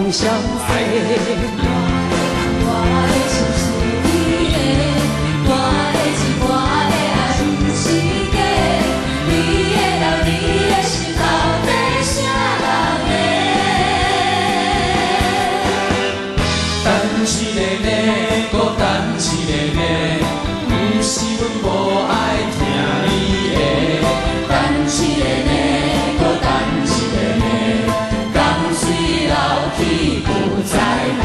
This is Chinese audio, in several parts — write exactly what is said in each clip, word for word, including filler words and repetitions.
相随。我的心是你的，我的情我的爱不是假，你的人你的心到底啥人的？等一个呢，搁等一个呢，不是阮无爱听你的，等一个呢，搁等一个呢，江水流去不再回。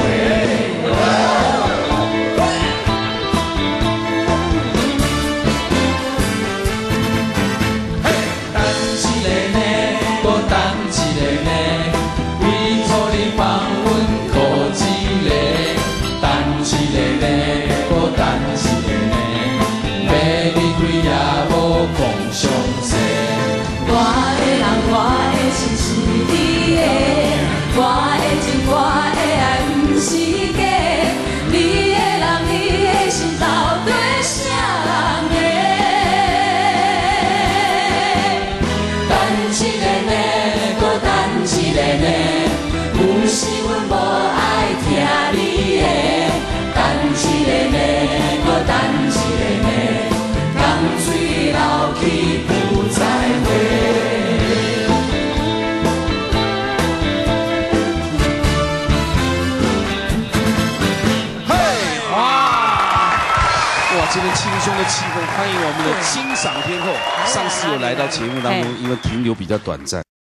今天轻松的气氛，欢迎我们的金赏天后。上次有来到节目当中，因为停留比较短暂。